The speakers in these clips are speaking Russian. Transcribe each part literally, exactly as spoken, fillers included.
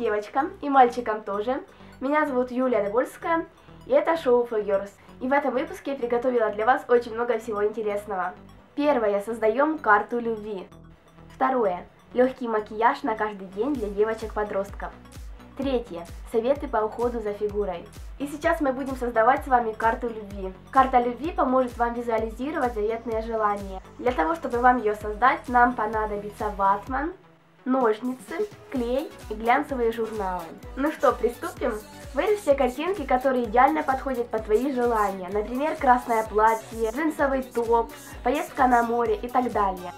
девочкам и мальчикам тоже. Меня зовут Юлия Довольская, и это шоу For Girls. И в этом выпуске я приготовила для вас очень много всего интересного. Первое. Создаем карту любви. Второе. Легкий макияж на каждый день для девочек-подростков. Третье. Советы по уходу за фигурой. И сейчас мы будем создавать с вами карту любви. Карта любви поможет вам визуализировать заветные желания. Для того, чтобы вам ее создать, нам понадобится ватман, ножницы, клей и глянцевые журналы. Ну что, приступим? Вырежь все картинки, которые идеально подходят под твои желания. Например, красное платье, джинсовый топ, поездка на море и так далее.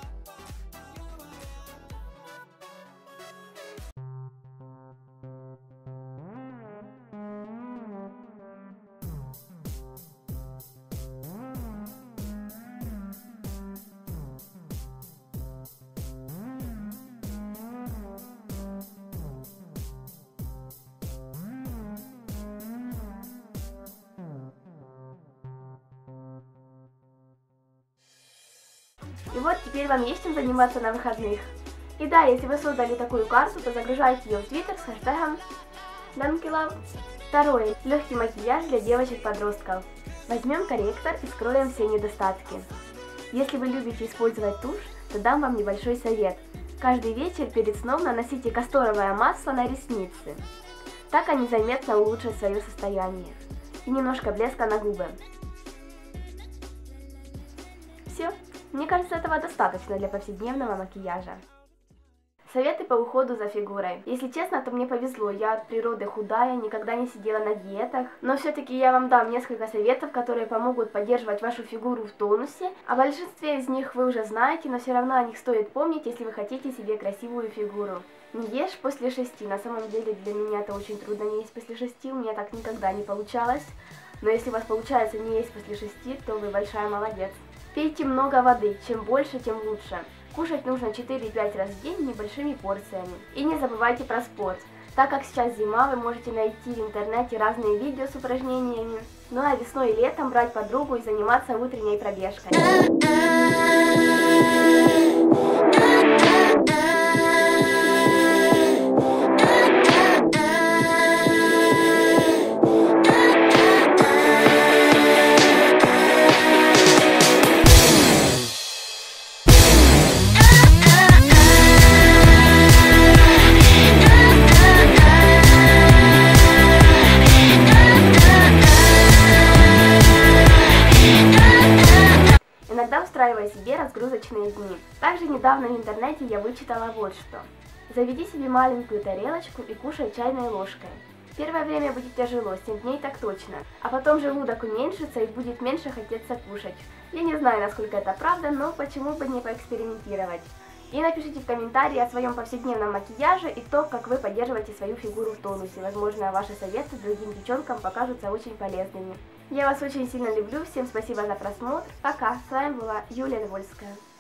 И вот теперь вам есть чем заниматься на выходных. И да, если вы создали такую карту, то загружайте ее в Twitter с хэштегом Данкилав. Второе. Легкий макияж для девочек-подростков. Возьмем корректор и скроем все недостатки. Если вы любите использовать тушь, то дам вам небольшой совет. Каждый вечер перед сном наносите касторовое масло на ресницы. Так они заметно улучшат свое состояние. И немножко блеска на губы. Все. Мне кажется, этого достаточно для повседневного макияжа. Советы по уходу за фигурой. Если честно, то мне повезло, я от природы худая, никогда не сидела на диетах. Но все-таки я вам дам несколько советов, которые помогут поддерживать вашу фигуру в тонусе. О большинстве из них вы уже знаете, но все равно о них стоит помнить, если вы хотите себе красивую фигуру. Не ешь после шести. На самом деле для меня это очень трудно не есть после шести, у меня так никогда не получалось. Но если у вас получается не есть после шести, то вы большая молодец. Пейте много воды, чем больше, тем лучше. Кушать нужно четыре-пять раз в день небольшими порциями. И не забывайте про спорт. Так как сейчас зима, вы можете найти в интернете разные видео с упражнениями. Ну а весной и летом брать подругу и заниматься утренней пробежкой. Иногда устраивая себе разгрузочные дни. Также недавно в интернете я вычитала вот что. Заведи себе маленькую тарелочку и кушай чайной ложкой. Первое время будет тяжело, семь дней так точно. А потом желудок уменьшится и будет меньше хотеться кушать. Я не знаю, насколько это правда, но почему бы не поэкспериментировать. И напишите в комментарии о своем повседневном макияже и то, как вы поддерживаете свою фигуру в тонусе. Возможно, ваши советы другим девчонкам покажутся очень полезными. Я вас очень сильно люблю, всем спасибо за просмотр. Пока, с вами была Юлия Довольская.